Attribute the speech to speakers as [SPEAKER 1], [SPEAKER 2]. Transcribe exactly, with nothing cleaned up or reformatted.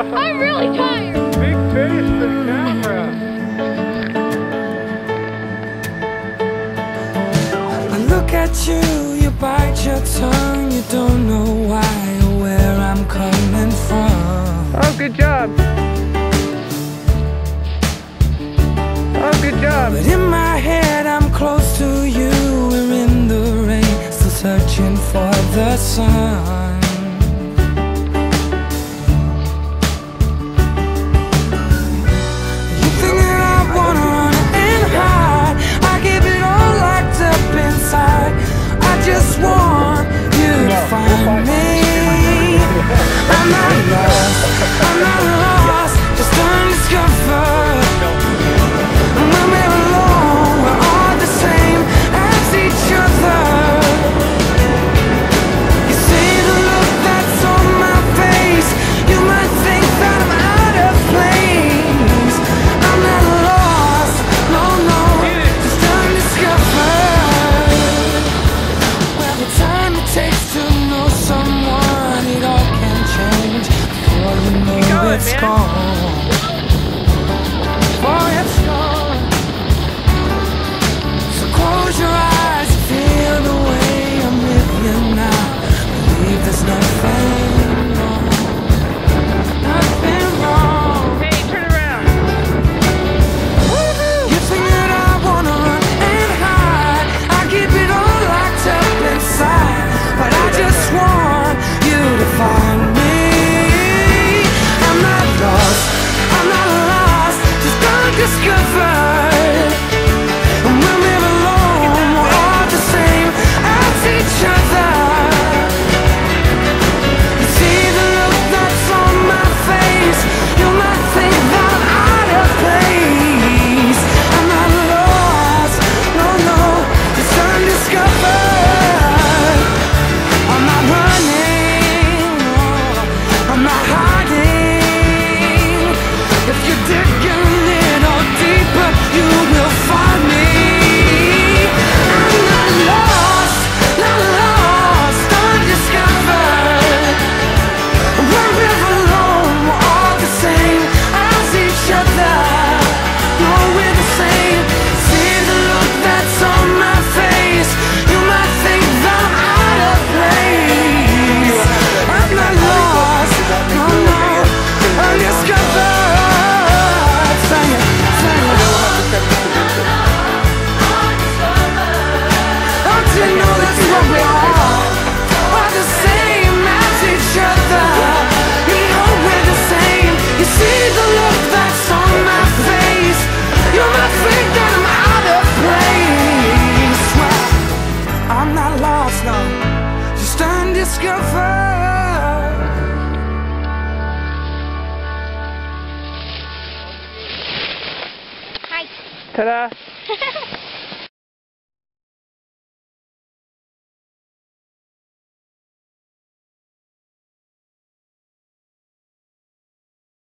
[SPEAKER 1] I'm really tired.
[SPEAKER 2] Big face to the camera.
[SPEAKER 3] I look at you, you bite your tongue. You don't know why or where I'm coming from.
[SPEAKER 2] Oh, good job. Oh, good job.
[SPEAKER 3] But in my head I'm close to you. We're in the rain, still searching for the sun. You think that I wanna run and hide. I keep it all locked up inside. I just want you to find me. I'm not lost, I'm not lost, just undiscovered. It's gone. Oh, it's gone. So close your eyes and feel the way I'm with you now. Believe there's nothing wrong. Nothing wrong.
[SPEAKER 2] Hey, turn around.
[SPEAKER 3] You think that I wanna run and hide. I keep it all locked up inside. But I just want you to find me. I'm not lost, just undiscovered. And when we're alone, we're all the same as each other. You see the look that's on my face. You might think that I'm out of place. I'm not lost, no, no, just undiscovered. I'm not running, no, I'm not hiding. If you dig a little deeper, you will find me. I'm not lost, not lost, undiscovered. When we're alone, we're all the same as each other. No, we're the same. See the look that's on my face. You might think that I'm out of place. I'm not lost, no, no, undiscovered.
[SPEAKER 2] Ta-da!